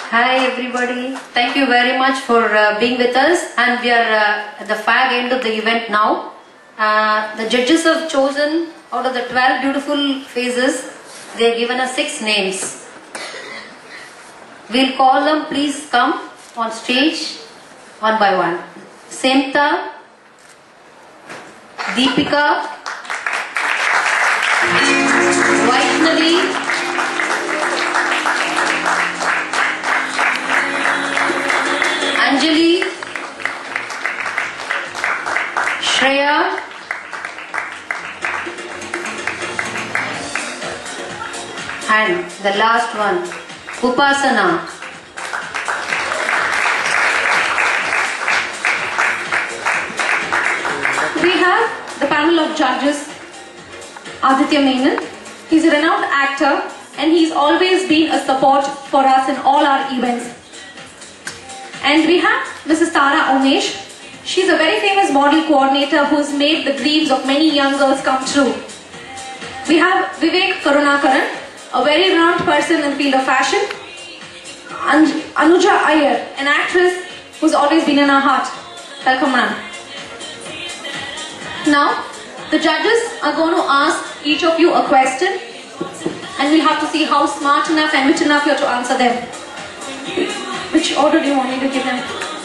Hi everybody. Thank you very much for being with us, and we are at the fag end of the event now. The judges have chosen out of the 12 beautiful faces, they have given us 6 names. We'll call them, please come on stage one by one. Semta, Deepika, Vaishnavi, Anjali, Shreya, and the last one, Upasana. We have the panel of judges. Aditya Menon. He's a renowned actor and he's always been a support for us in all our events. And we have Mrs. Tara Umesh. She's a very famous model coordinator who's made the dreams of many young girls come true. We have Vivek Karunakaran, a very renowned person in the field of fashion. Anuja Iyer, an actress who's always been in our heart. Welcome, ma'am. Now, the judges are going to ask each of you a question and we'll have to see how smart enough and wit enough you're to answer them. Which order do you want me to give them?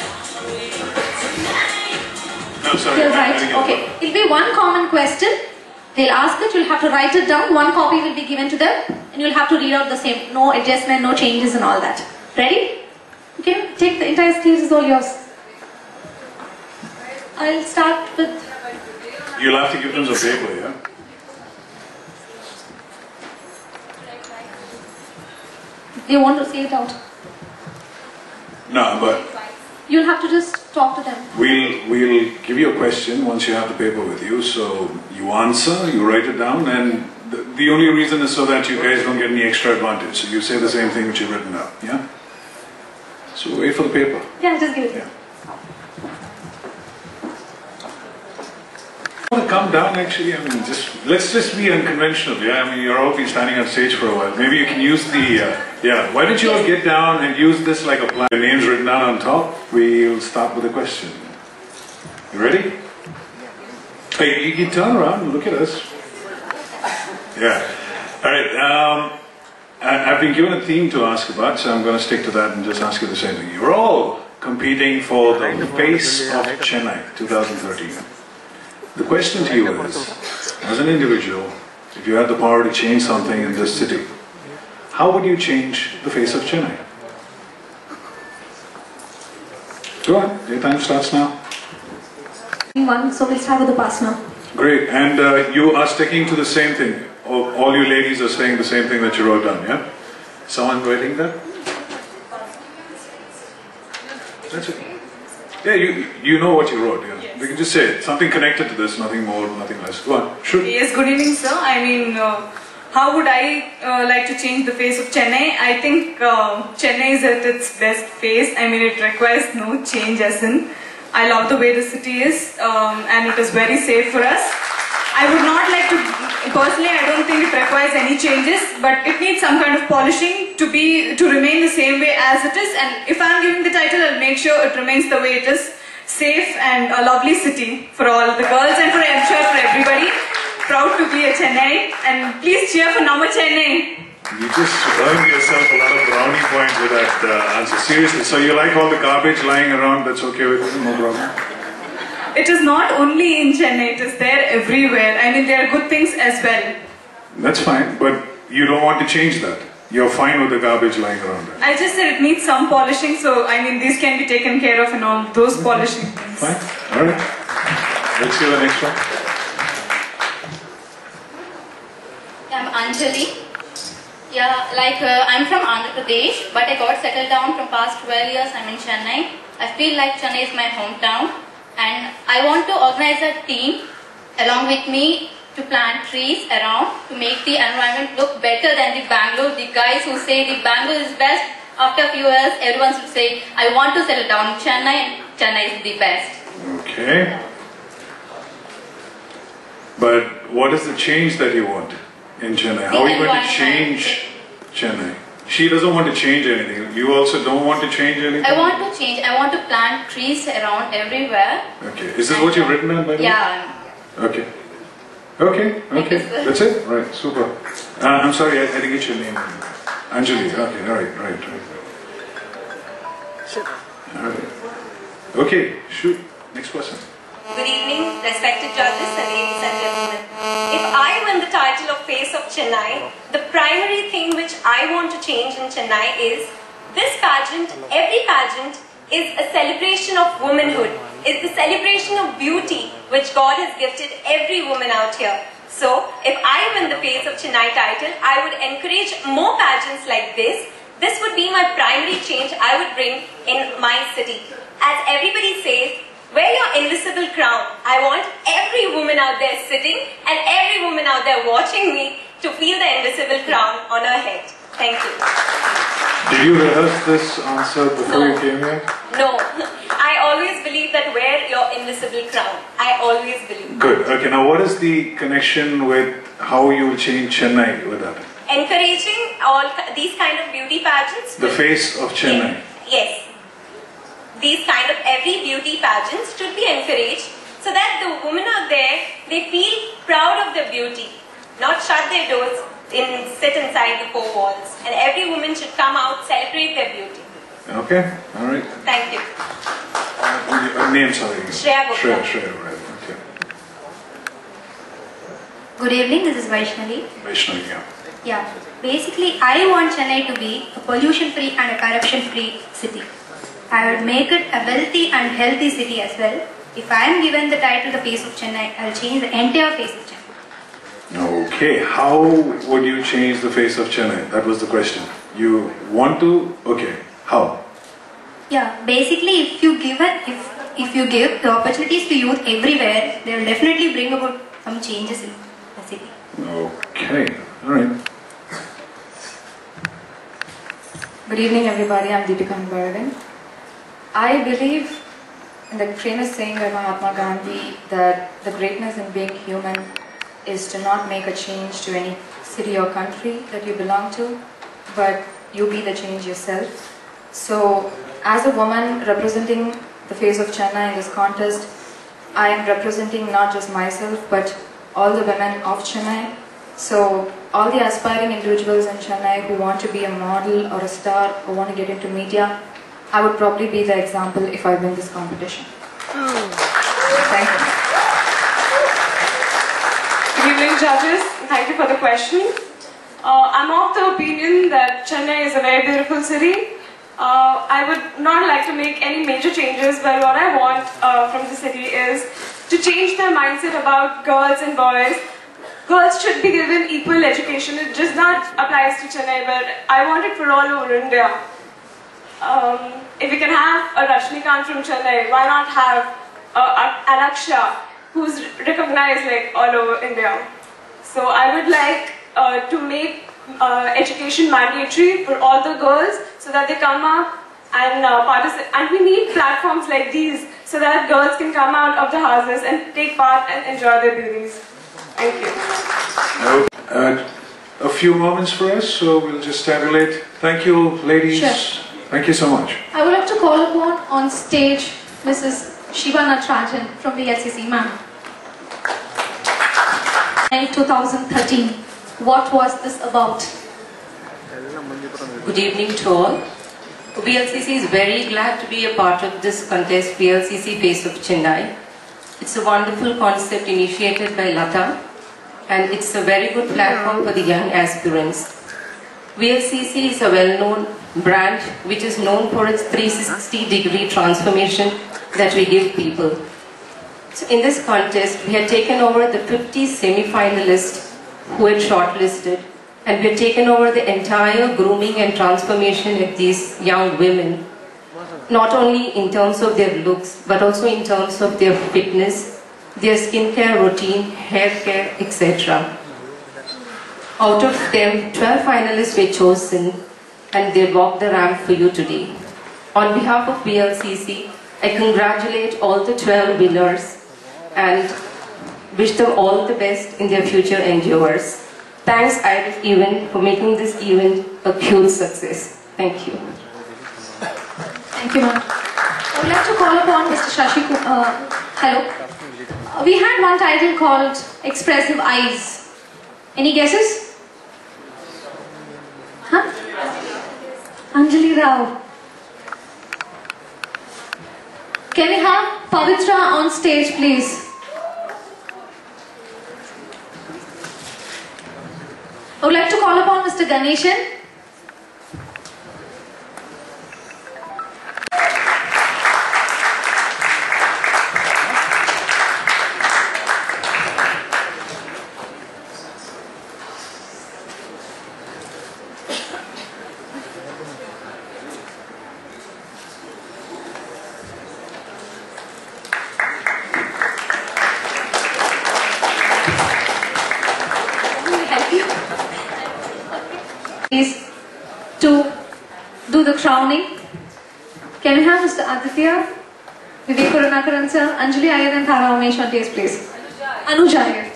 No, sorry. They'll write. Okay. It'll be one common question. They'll ask it, you'll have to write it down. One copy will be given to them and you'll have to read out the same. No adjustment, no changes and all that. Ready? You can take the entire stage, is all yours. I'll start with... You'll have to give them the paper, yeah? They want to say it out. No, but You'll have to just talk to them. we'll give you a question once you have the paper with you. So you answer, you write it down, and the only reason is so that you guys don't get any extra advantage. So you say the same thing which you've written down, yeah? So wait for the paper. Yeah, just give it. Yeah. I want to come down actually, I mean, let's just be unconventional, yeah? I mean, you're all been standing on stage for a while. Maybe you can use the, yeah, why don't you all get down and use this like a plan. The name's written down on top. We'll start with a question. You ready? Hey, you can turn around and look at us. Yeah. All right, I've been given a theme to ask about, so I'm going to stick to that and just ask you the same thing. You're all competing for the Face of Chennai 2013. The question to you is, as an individual, if you had the power to change something in this city, how would you change the face of Chennai? Go on, your time starts now. So we'll start with the Upasana. Great, and you are sticking to the same thing. All you ladies are saying the same thing that you wrote down, yeah? Someone writing that? That's it. Yeah, you know what you wrote, yeah. Yes. We can just say it. Something connected to this, nothing more, nothing less. Go on, shoot. Yes, good evening, sir. I mean, how would I like to change the face of Chennai? I think Chennai is at its best phase. I mean, it requires no change as in. I love the way the city is and it is very safe for us. I would not like to, personally I don't think it requires any changes, but it needs some kind of polishing to remain the same way as it is, and if I'm giving the title, I'll make sure it remains the way it is, safe and a lovely city for all the girls and I'm sure for everybody. Proud to be a Chennai, and please cheer for Nama Chennai. You just earned yourself a lot of brownie points with that answer. Seriously, so you like all the garbage lying around, that's okay with you, no problem? It is not only in Chennai, it is there everywhere. I mean, there are good things as well. That's fine, but you don't want to change that. You're fine with the garbage lying around there. I just said it needs some polishing, so I mean, these can be taken care of and all those polishing things. Fine, alright. Let's see the next one. I'm Anjali. Yeah, I'm from Andhra Pradesh, but I got settled down from past 12 years. I'm in Chennai. I feel like Chennai is my hometown, and I want to organize a team along with me to plant trees around to make the environment look better than the Bangalore. The guys who say the Bangalore is best, after a few years, everyone should say, I want to settle down in Chennai, and Chennai is the best. Okay. But what is the change that you want in Chennai? How are you going to change Chennai? she doesn't want to change anything. You also don't want to change anything? I want to change. I want to plant trees around everywhere. Okay. Is this what you've written down, by the way? Yeah. Okay. Okay. Okay. That's it? Right. Super. I'm sorry, I didn't get your name. Anjali. Okay. All right. Right. All right. Okay. Shoot. Next question. Good evening, respected judges and ladies and gentlemen. If I win the title of Face of Chennai, the primary thing which I want to change in Chennai is this pageant, every pageant is a celebration of womanhood. It's the celebration of beauty which God has gifted every woman out here. So, if I win the Face of Chennai title, I would encourage more pageants like this. This would be my primary change I would bring in my city. As everybody says, wear your invisible crown. I want every woman out there sitting and every woman out there watching me to feel the invisible crown on her head. Thank you. Did you rehearse this answer before you came here? No. I always believe that wear your invisible crown. I always believe. Good. Okay, now what is the connection with how you will change Chennai with that? Encouraging all these kind of beauty pageants. The Face of Chennai. Yes. These kind of every beauty pageants should be encouraged so that the women out there, they feel proud of their beauty. Not shut their doors and sit inside the four walls. And every woman should come out, celebrate their beauty. Okay, all right. Thank you. Name, sorry. Shreya Gupta. Shreya, right, okay. Good evening, this is Vaishnavi. Vaishnavi, yeah. Yeah, basically I want Chennai to be a pollution-free and a corruption-free city. I would make it a wealthy and healthy city as well. If I am given the title The Face of Chennai, I will change the entire face of Chennai. Okay, how would you change the face of Chennai? That was the question. You want to? Okay, how? Yeah, basically if you give the opportunities to youth everywhere, they will definitely bring about some changes in the city. Okay, all right. Good evening everybody, I'm Deepika Ambaradan. I believe in the famous saying by Mahatma Gandhi that the greatness in being human is to not make a change to any city or country that you belong to, but you be the change yourself. So, as a woman representing the Face of Chennai in this contest, I am representing not just myself, but all the women of Chennai. So, all the aspiring individuals in Chennai who want to be a model or a star or want to get into media, I would probably be the example if I win this competition. Thank you. Good evening, judges. Thank you for the question. I'm of the opinion that Chennai is a very beautiful city. I would not like to make any major changes, but what I want from the city is to change their mindset about girls and boys. Girls should be given equal education. It just not applies to Chennai, but I want it for all over India. If we can have a Rajnikant from Chennai, why not have an Aksha who's recognized like all over India? So I would like to make education mandatory for all the girls so that they come up and participate. And we need platforms like these so that girls can come out of the houses and take part and enjoy their beauties. Thank you. A few moments for us, so we'll just tabulate. Thank you, ladies. Sure. Thank you so much. I would like to call upon on stage Mrs. Shiva Natarajan from the LCC, ma'am. In 2013, what was this about? Good evening to all. VLCC is very glad to be a part of this contest, VLCC Face of Chennai. It's a wonderful concept initiated by Lata, and it's a very good platform for the young aspirants. VLCC is a well-known brand which is known for its 360-degree transformation that we give people. So in this contest, we had taken over the 50 semi-finalists who had shortlisted, and we had taken over the entire grooming and transformation of these young women, not only in terms of their looks, but also in terms of their fitness, their skincare routine, hair care, etc. Out of them, 12 finalists were chosen, and they walked the ramp for you today. On behalf of VLCC, I congratulate all the 12 winners and wish them all the best in their future endeavors. Thanks IRIS Event for making this event a huge success. Thank you. Thank you, ma'am. I would like to call upon Mr. Shashi Kumar. Hello. We had one title called Expressive Eyes. Any guesses? Huh? Anjali Rao. Can we have Pavitra on stage, please? I would like to call upon Mr. Ganeshan. Is to do the crowning. Can we have Mr. Aditya, Vivek Karunakaran sir, Anjali Iyer and Thara Umesh on stage, please? Anuj Iyer.